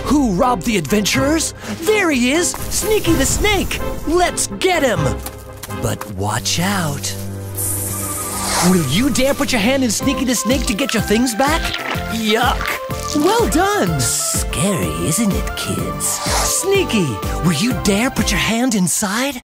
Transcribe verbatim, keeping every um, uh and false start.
Who robbed the adventurers? There he is, Sneaky the Snake. Let's get him. But watch out. Will you dare put your hand in Sneaky the Snake to get your things back? Yuck. Well done. Scary, isn't it, kids? Sneaky, will you dare put your hand inside?